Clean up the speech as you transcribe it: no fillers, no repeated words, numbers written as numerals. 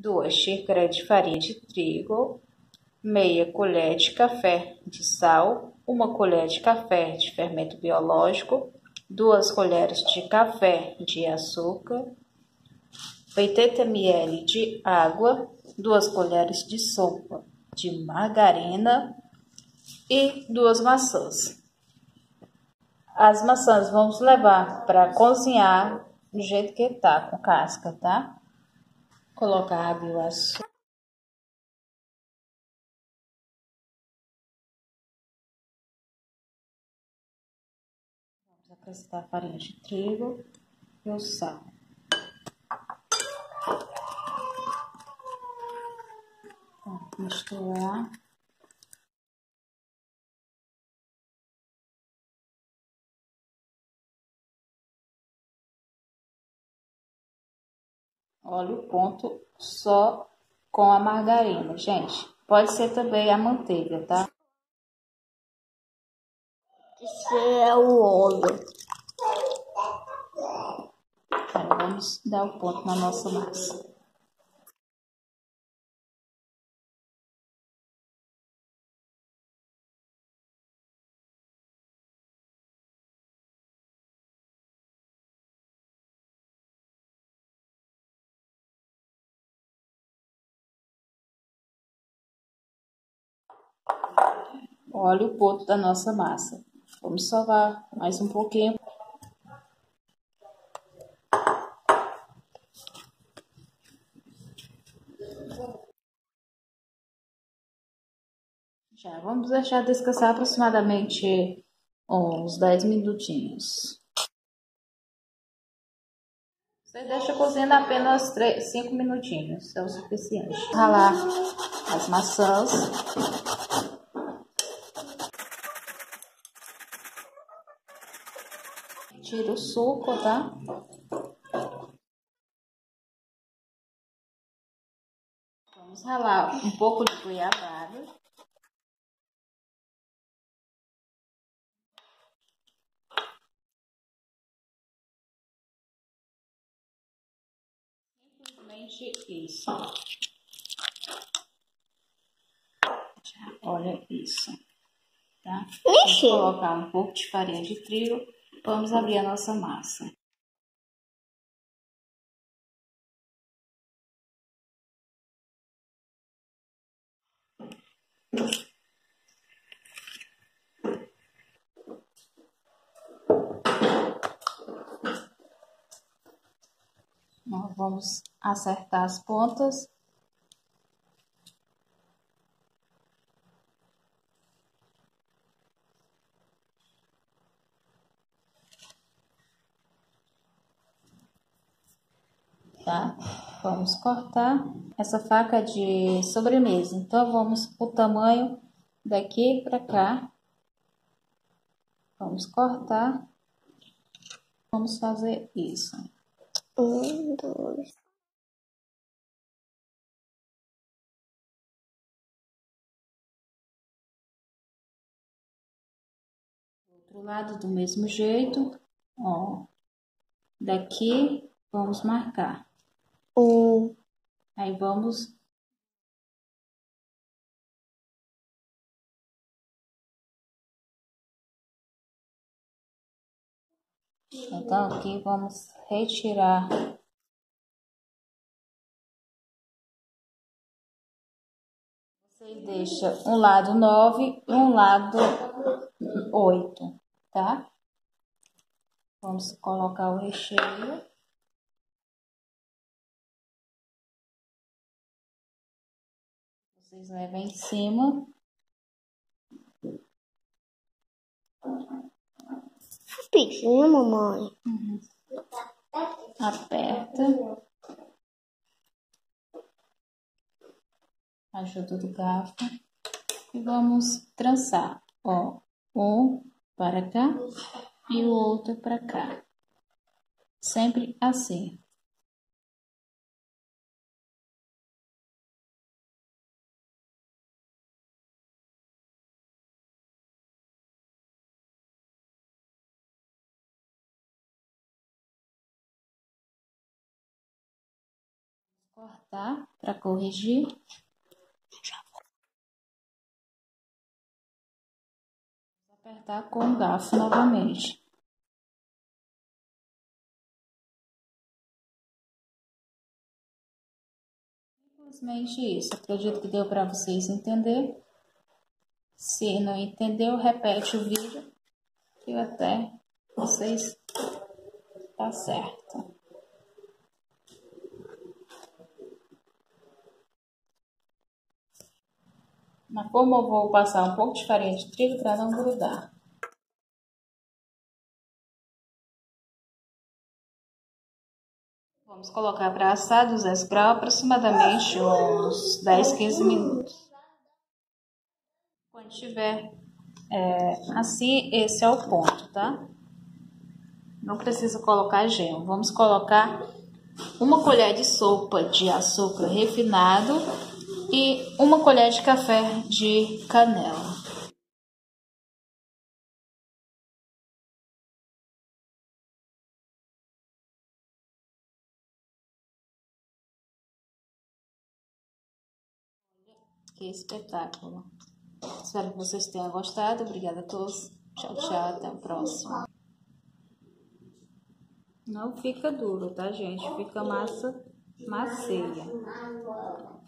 2 xícaras de farinha de trigo, meia colher de café de sal, 1 colher de café de fermento biológico, 2 colheres de café de açúcar, 80 ml de água, 2 colheres de sopa de margarina e 2 maçãs. As maçãs vamos levar para cozinhar do jeito que tá, com casca, tá? Colocar a água e o açúcar. Vamos acrescentar a farinha de trigo e o sal. Vamos misturar. Olha o ponto só com a margarina, gente. Pode ser também a manteiga, tá? Esse é o óleo. Agora vamos dar o ponto na nossa massa. Olha o ponto da nossa massa. Vamos sovar mais um pouquinho. Já vamos deixar descansar aproximadamente uns 10 minutinhos. Você deixa cozinhando apenas 5 minutinhos, é o suficiente. Ralar as maçãs. Tira o suco, tá? Vamos ralar um pouco de goiabada. Simplesmente isso. Olha isso, tá? Vamos colocar um pouco de farinha de trigo. Vamos abrir a nossa massa. Nós vamos acertar as pontas. Tá? Vamos cortar essa faca de sobremesa. Então, vamos o tamanho daqui para cá. Vamos cortar. Vamos fazer isso. 1, 2. Outro lado do mesmo jeito, ó. Daqui, vamos marcar. Aí vamos... Então, aqui vamos retirar. Você deixa um lado 9 e um lado 8, tá? Vamos colocar o recheio. Vocês levam em cima. Rapidinho, mamãe. Aperta. Ajuda do garfo. E vamos trançar, ó. Um para cá e o outro para cá. Sempre assim. Cortar para corrigir. Apertar com o garfo novamente. Simplesmente isso. Acredito que deu para vocês entender. Se não entendeu, repete o vídeo e até vocês tá certo. Na forma eu vou passar um pouco de farinha de trigo para não grudar. Vamos colocar para assar 200 graus aproximadamente uns 10, 15 minutos. Quando tiver assim, esse é o ponto, tá? Não precisa colocar gema. Vamos colocar uma colher de sopa de açúcar refinado e uma colher de café de canela. Que espetáculo! Espero que vocês tenham gostado. Obrigada a todos. Tchau, tchau. Até a próxima. Não fica duro, tá, gente? Fica massa macia.